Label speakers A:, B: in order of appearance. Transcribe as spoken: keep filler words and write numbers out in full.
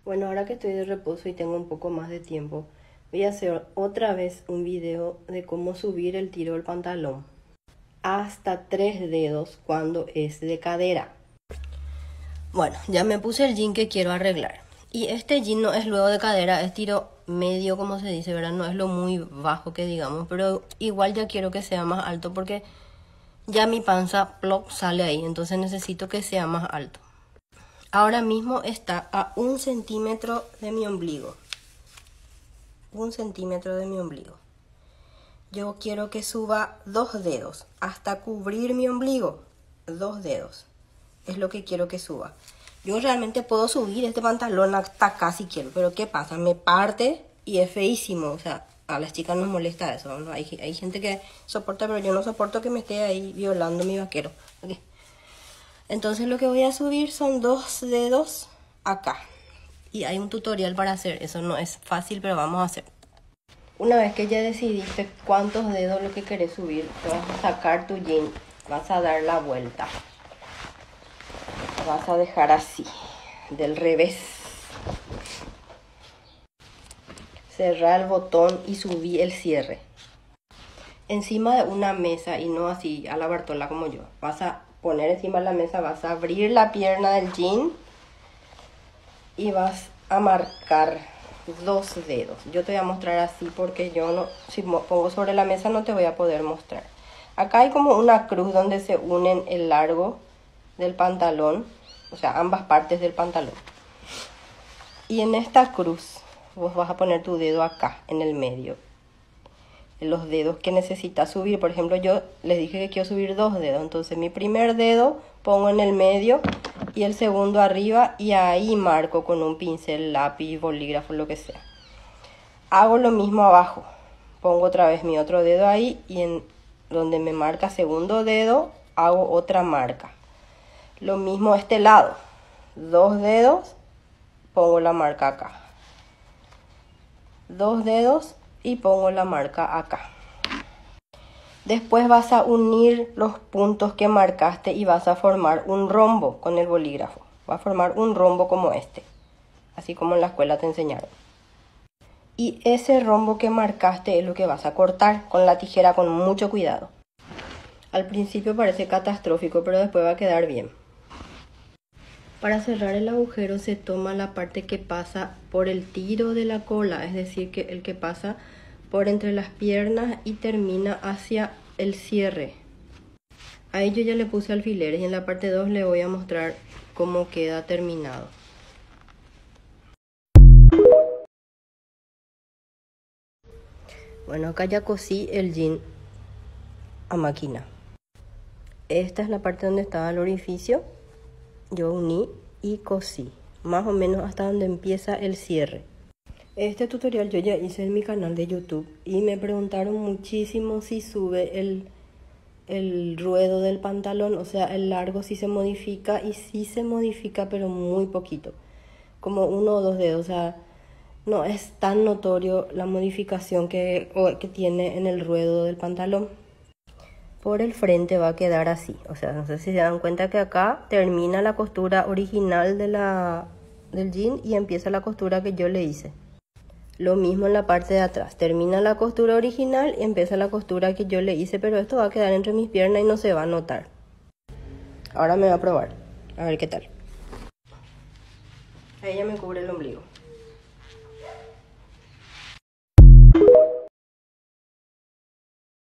A: Bueno, ahora que estoy de reposo y tengo un poco más de tiempo, voy a hacer otra vez un video de cómo subir el tiro del pantalón hasta tres dedos cuando es de cadera. Bueno, ya me puse el jean que quiero arreglar. Y este jean no es luego de cadera, es tiro medio, como se dice, ¿verdad? No es lo muy bajo que digamos, pero igual ya quiero que sea más alto porque ya mi panza plop sale ahí, entonces necesito que sea más alto. Ahora mismo está a un centímetro de mi ombligo. Un centímetro de mi ombligo. Yo quiero que suba dos dedos hasta cubrir mi ombligo. Dos dedos. Es lo que quiero que suba. Yo realmente puedo subir este pantalón hasta acá si quiero, pero ¿qué pasa? Me parte y es feísimo. O sea, a las chicas nos molesta eso, ¿no? Hay, hay gente que soporta, pero yo no soporto que me esté ahí violando mi vaquero. Okay. Entonces lo que voy a subir son dos dedos acá. Y hay un tutorial para hacer, eso no es fácil, pero vamos a hacer. Una vez que ya decidiste cuántos dedos lo que querés subir, te vas a sacar tu jean, vas a dar la vuelta. Vas a dejar así, del revés. Cerrar el botón y subí el cierre. Encima de una mesa y no así a la Bartola como yo. Vas a poner encima de la mesa, vas a abrir la pierna del jean y vas a marcar dos dedos. Yo te voy a mostrar así porque yo no, si pongo sobre la mesa no te voy a poder mostrar. Acá hay como una cruz donde se unen el largo del pantalón, o sea, ambas partes del pantalón. Y en esta cruz vos vas a poner tu dedo acá, en el medio. Los dedos que necesitas subir, por ejemplo, yo les dije que quiero subir dos dedos, entonces mi primer dedo pongo en el medio y el segundo arriba y ahí marco con un pincel, lápiz, bolígrafo, lo que sea. Hago lo mismo abajo, pongo otra vez mi otro dedo ahí y en donde me marca segundo dedo hago otra marca. Lo mismo a este lado, dos dedos, pongo la marca acá. Dos dedos y pongo la marca acá. Después vas a unir los puntos que marcaste y vas a formar un rombo con el bolígrafo. Va a formar un rombo como este, así como en la escuela te enseñaron. Y ese rombo que marcaste es lo que vas a cortar con la tijera con mucho cuidado. Al principio parece catastrófico, pero después va a quedar bien. Para cerrar el agujero se toma la parte que pasa por el tiro de la cola, es decir, que el que pasa por entre las piernas y termina hacia el cierre. Ahí yo ya le puse alfileres y en la parte dos le voy a mostrar cómo queda terminado. Bueno, acá ya cosí el jean a máquina. Esta es la parte donde estaba el orificio. Yo uní y cosí, más o menos hasta donde empieza el cierre. Este tutorial yo ya hice en mi canal de YouTube y me preguntaron muchísimo si sube el, el ruedo del pantalón, o sea, el largo si se modifica, y sí se modifica, pero muy poquito, como uno o dos dedos, o sea, no es tan notorio la modificación que, o, que tiene en el ruedo del pantalón. Por el frente va a quedar así, o sea, no sé si se dan cuenta que acá termina la costura original de la, del jean y empieza la costura que yo le hice. Lo mismo en la parte de atrás, termina la costura original y empieza la costura que yo le hice, pero esto va a quedar entre mis piernas y no se va a notar. Ahora me va a probar, a ver qué tal. Ahí ya me cubre el ombligo.